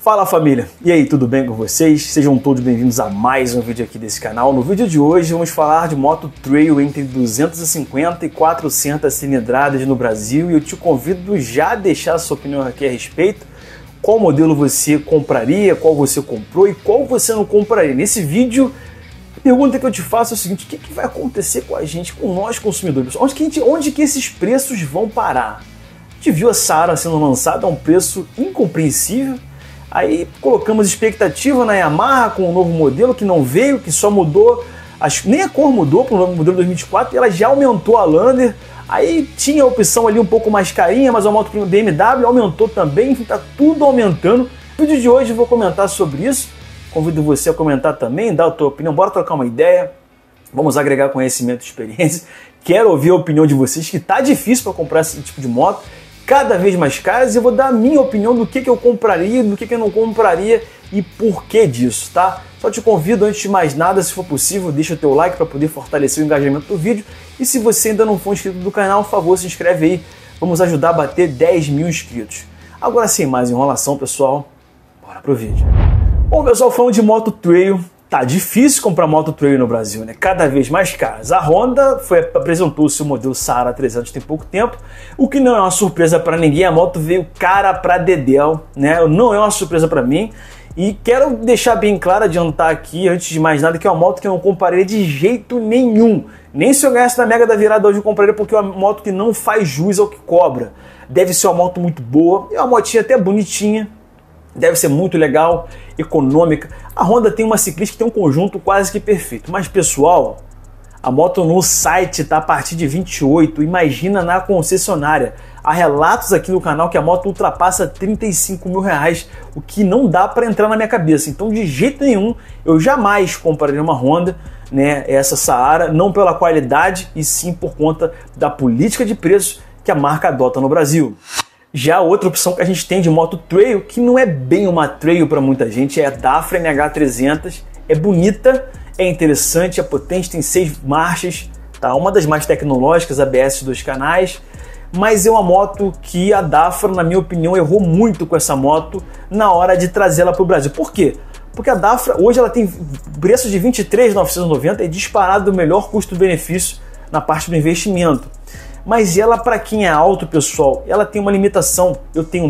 Fala família, e aí, tudo bem com vocês? Sejam todos bem-vindos a mais um vídeo aqui desse canal. No vídeo de hoje vamos falar de moto trail entre 250 e 400 cilindradas no Brasil e eu te convido já a deixar a sua opinião aqui a respeito. Qual modelo você compraria, qual você comprou e qual você não compraria. Nesse vídeo, a pergunta que eu te faço é o seguinte: o que vai acontecer com a gente, com nós consumidores? Onde que esses preços vão parar? A gente viu a Saara sendo lançada a um preço incompreensível. Aí colocamos expectativa na Yamaha com um novo modelo que não veio, que só mudou, nem a cor mudou para o novo modelo 2024 e ela já aumentou a Lander. Aí tinha a opção ali um pouco mais carinha, mas a moto BMW aumentou também, enfim, tá tudo aumentando. No vídeo de hoje eu vou comentar sobre isso, convido você a comentar também, dar a tua opinião, bora trocar uma ideia, vamos agregar conhecimento e experiência. Quero ouvir a opinião de vocês, que tá difícil para comprar esse tipo de moto, cada vez mais caras, e eu vou dar a minha opinião do que eu compraria, do que eu não compraria e por que disso, tá? Só te convido, antes de mais nada, se for possível, deixa o teu like para poder fortalecer o engajamento do vídeo, e se você ainda não for inscrito do canal, por favor, se inscreve aí, vamos ajudar a bater 10 mil inscritos. Agora, sem mais enrolação, pessoal, bora pro vídeo. Bom, pessoal, falando de moto trail, tá difícil comprar moto trail no Brasil, né? Cada vez mais caras. A Honda apresentou o seu modelo Saara 300 tem pouco tempo, o que não é uma surpresa para ninguém. A moto veio cara pra dedéu, né? Não é uma surpresa para mim. E quero deixar bem claro, adiantar aqui, antes de mais nada, que é uma moto que eu não compraria de jeito nenhum. Nem se eu ganhasse na Mega da Virada hoje eu compraria, porque é uma moto que não faz jus ao que cobra. Deve ser uma moto muito boa, é uma motinha até bonitinha. Deve ser muito legal, econômica. A Honda tem uma ciclista que tem um conjunto quase que perfeito. Mas, pessoal, a moto no site está a partir de 28. Imagina na concessionária. Há relatos aqui no canal que a moto ultrapassa 35 mil reais, o que não dá para entrar na minha cabeça. Então, de jeito nenhum, eu jamais compraria uma Honda, né, essa Saara, não pela qualidade, e sim por conta da política de preços que a marca adota no Brasil. Já outra opção que a gente tem de moto trail, que não é bem uma trail para muita gente, é a Dafra MH300. É bonita, é interessante, é potente, tem 6 marchas, tá? Uma das mais tecnológicas, ABS 2 canais, mas é uma moto que a Dafra, na minha opinião, errou muito com essa moto na hora de trazê-la para o Brasil. Por quê? Porque a Dafra, hoje ela tem preço de R$ 23.990 e disparado do melhor custo-benefício na parte do investimento. Mas ela, para quem é alto, pessoal, ela tem uma limitação. Eu tenho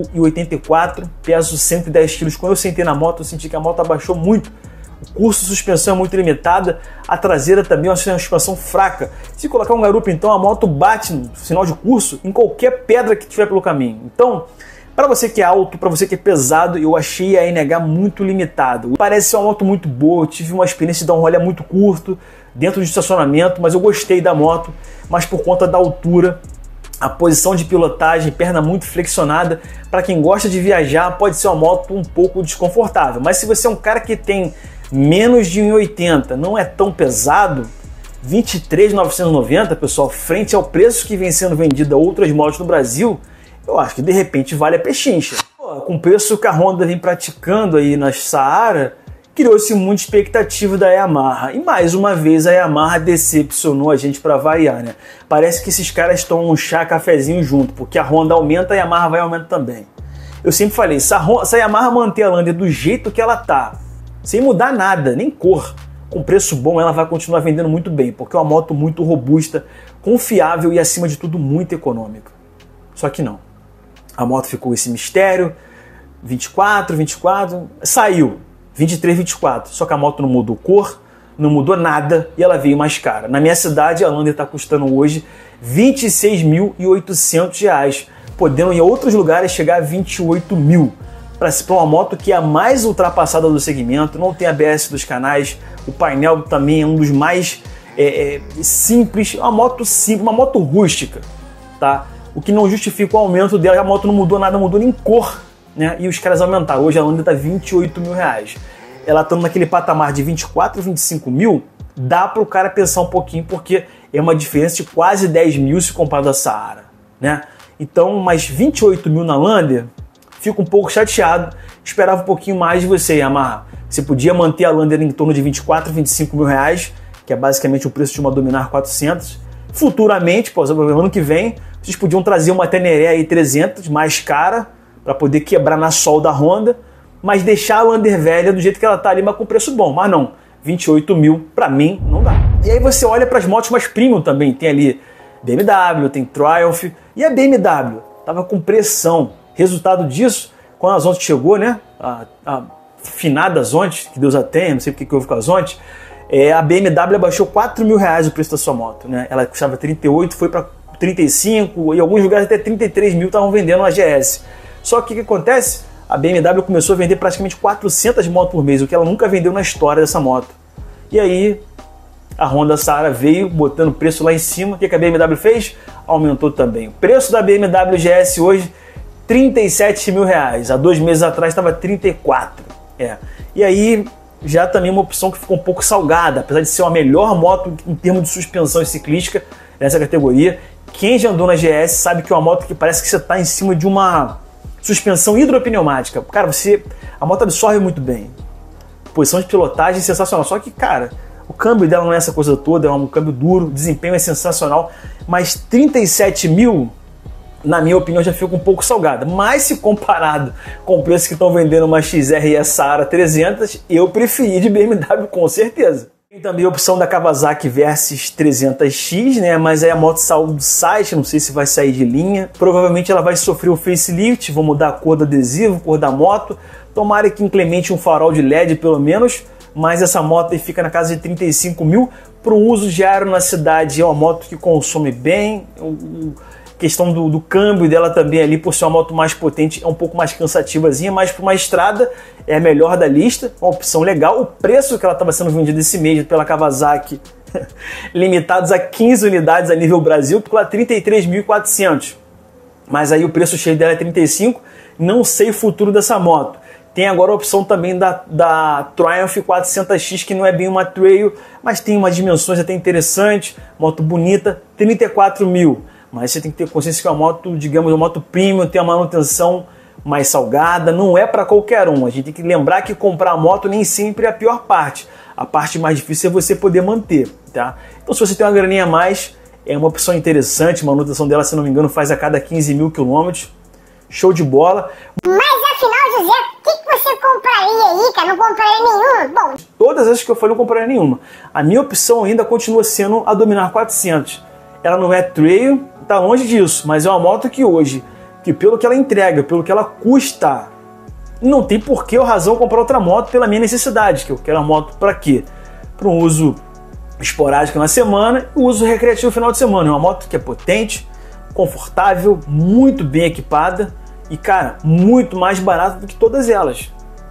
1,84 m, peso 110 kg. Quando eu sentei na moto, eu senti que a moto abaixou muito. O curso de suspensão é muito limitada. A traseira também é uma suspensão fraca. Se colocar um garupa, então, a moto bate no sinal de curso em qualquer pedra que tiver pelo caminho. Então, para você que é alto, para você que é pesado, eu achei a NH muito limitada. Parece ser uma moto muito boa, eu tive uma experiência de dar um rolê muito curto, dentro de estacionamento, mas eu gostei da moto, mas por conta da altura, a posição de pilotagem, perna muito flexionada, para quem gosta de viajar, pode ser uma moto um pouco desconfortável. Mas se você é um cara que tem menos de 1,80 m, não é tão pesado, R$ 23.990, pessoal, frente ao preço que vem sendo vendido a outras motos no Brasil, eu acho que de repente vale a pechincha. Com o preço que a Honda vem praticando aí na Saara, criou-se muita expectativa da Yamaha. E mais uma vez a Yamaha decepcionou a gente para variar, né? Parece que esses caras tomam um chá, cafezinho junto, porque a Honda aumenta, a Yamaha vai aumentar também. Eu sempre falei, se a Yamaha manter a Lander do jeito que ela tá, sem mudar nada, nem cor, com preço bom, ela vai continuar vendendo muito bem, porque é uma moto muito robusta, confiável e, acima de tudo, muito econômica. Só que não. A moto ficou esse mistério, 24, saiu, 23, 24. Só que a moto não mudou cor, não mudou nada e ela veio mais cara. Na minha cidade, a Lander está custando hoje R$ 26.800, podendo em outros lugares chegar a 28 mil. Para uma moto que é a mais ultrapassada do segmento, não tem ABS dos canais, o painel também é um dos mais simples, uma moto simples, uma moto rústica, tá? O que não justifica o aumento dela, a moto não mudou nada, mudou nem cor, né? E os caras aumentaram. Hoje a Lander está R$ 28 mil. Ela estando naquele patamar de 24, 25 mil, dá para o cara pensar um pouquinho, porque é uma diferença de quase 10 mil se comparado à Saara, né? Então, mais 28 mil na Lander, fico um pouco chateado, esperava um pouquinho mais de você, Yamaha. Você podia manter a Lander em torno de 24, 25 mil reais, que é basicamente o preço de uma Dominar 400. Futuramente, ano que vem, vocês podiam trazer uma Teneré aí 300, mais cara, para poder quebrar na solda da Honda, mas deixar a Undervelha do jeito que ela tá ali, mas com preço bom. Mas não, 28 mil pra mim não dá. E aí você olha para as motos mais premium também, tem ali BMW, tem Triumph, e a BMW tava com pressão. Resultado disso, quando a Zonte chegou, né, a finada Zonte, que Deus a tenha, não sei porque que houve com a Zonte, a BMW abaixou 4 mil reais o preço da sua moto, né? Ela custava 38, foi para 35, e em alguns lugares até 33 mil estavam vendendo a GS. Só que o que acontece? A BMW começou a vender praticamente 400 motos por mês, o que ela nunca vendeu na história dessa moto. E aí a Honda Sahara veio botando o preço lá em cima. O que a BMW fez? Aumentou também. O preço da BMW GS hoje, 37 mil reais. Há 2 meses atrás estava 34. E aí já também uma opção que ficou um pouco salgada, apesar de ser uma melhor moto em termos de suspensão ciclística nessa categoria. Quem já andou na GS sabe que é uma moto que parece que você está em cima de uma suspensão hidropneumática. Cara, a moto absorve muito bem. Posição de pilotagem sensacional. Só que, cara, o câmbio dela não é essa coisa toda, é um câmbio duro, o desempenho é sensacional. Mas 37 mil, na minha opinião, já fica um pouco salgada. Mas se comparado com o preço que estão vendendo uma XR e a Sahara 300, eu preferi de BMW com certeza. Tem também a opção da Kawasaki Versys 300X, né? Mas aí a moto saiu do site, não sei se vai sair de linha. Provavelmente ela vai sofrer o facelift, vão mudar a cor do adesivo, a cor da moto. Tomara que implemente um farol de LED pelo menos, mas essa moto aí fica na casa de 35 mil. Para um uso diário na cidade, é uma moto que consome bem. Questão do câmbio dela também ali, por ser uma moto mais potente, é um pouco mais cansativazinha, mas para uma estrada é a melhor da lista, uma opção legal. O preço que ela estava sendo vendida esse mês pela Kawasaki, limitados a 15 unidades a nível Brasil, por lá 33.400. Mas aí o preço cheio dela é 35, não sei o futuro dessa moto. Tem agora a opção também da Triumph 400X, que não é bem uma trail, mas tem umas dimensões até interessantes, moto bonita, 34 mil. Mas você tem que ter consciência que é uma moto, digamos, uma moto premium, tem a manutenção mais salgada, não é para qualquer um. A gente tem que lembrar que comprar a moto nem sempre é a pior parte. A parte mais difícil é você poder manter, tá? Então se você tem uma graninha a mais, é uma opção interessante, a manutenção dela, se não me engano, faz a cada 15 mil quilômetros. Show de bola. Mas afinal, José, o que você compraria aí, cara? Não compraria nenhuma? Bom, todas as que eu falei, não compraria nenhuma. A minha opção ainda continua sendo a Dominar 400. Ela não é trail, tá longe disso, mas é uma moto que hoje, que pelo que ela entrega, pelo que ela custa, não tem porquê ou razão comprar outra moto pela minha necessidade, que eu quero uma moto para quê? Para um uso esporádico na semana e um uso recreativo no final de semana. É uma moto que é potente, confortável, muito bem equipada e, cara, muito mais barata do que todas elas.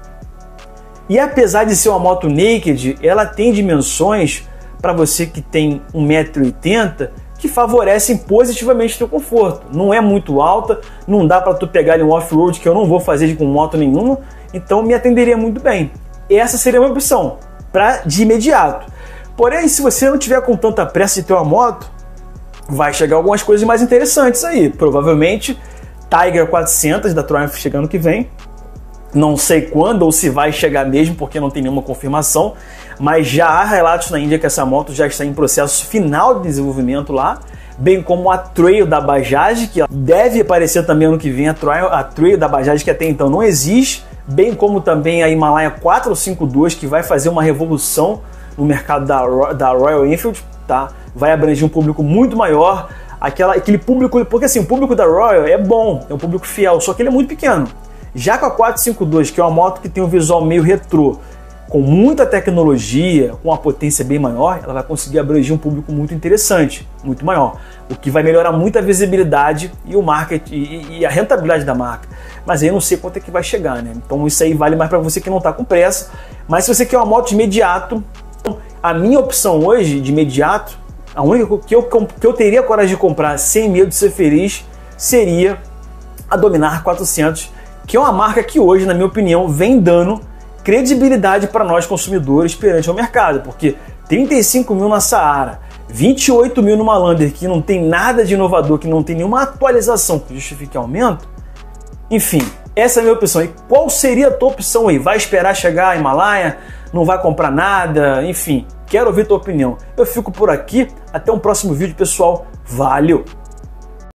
E apesar de ser uma moto naked, ela tem dimensões para você que tem 1,80 m que favorecem positivamente o teu conforto. Não é muito alta, não dá para tu pegar ali um off-road, que eu não vou fazer com moto nenhuma, então me atenderia muito bem. Essa seria uma opção de imediato. Porém, se você não tiver com tanta pressa de ter uma moto, vai chegar algumas coisas mais interessantes aí. Provavelmente Tiger 400 da Triumph chegando que vem. Não sei quando ou se vai chegar mesmo, porque não tem nenhuma confirmação, mas já há relatos na Índia que essa moto já está em processo final de desenvolvimento lá, bem como a Trail da Bajaj, que deve aparecer também ano que vem, a Trail da Bajaj, que até então não existe, bem como também a Himalaya 452, que vai fazer uma revolução no mercado da Royal Enfield, tá? Vai abranger um público muito maior, aquele público, porque assim, o público da Royal é bom, é um público fiel, só que ele é muito pequeno. Já com a 452, que é uma moto que tem um visual meio retrô, com muita tecnologia, com uma potência bem maior, ela vai conseguir abranger um público muito interessante, muito maior, o que vai melhorar muito a visibilidade e o marketing e a rentabilidade da marca. Mas aí eu não sei quanto é que vai chegar, né? Então isso aí vale mais para você que não está com pressa. Mas se você quer uma moto de imediato, a minha opção hoje de imediato, a única que eu teria coragem de comprar sem medo de ser feliz, seria a Dominar 400, que é uma marca que hoje, na minha opinião, vem dando credibilidade para nós consumidores perante o mercado, porque 35 mil na Sahara, 28 mil numa Lander, que não tem nada de inovador, que não tem nenhuma atualização que justifique aumento. Enfim, essa é a minha opção. E qual seria a tua opção aí? Vai esperar chegar a Himalaya? Não vai comprar nada? Enfim, quero ouvir tua opinião. Eu fico por aqui, até um próximo vídeo, pessoal. Valeu!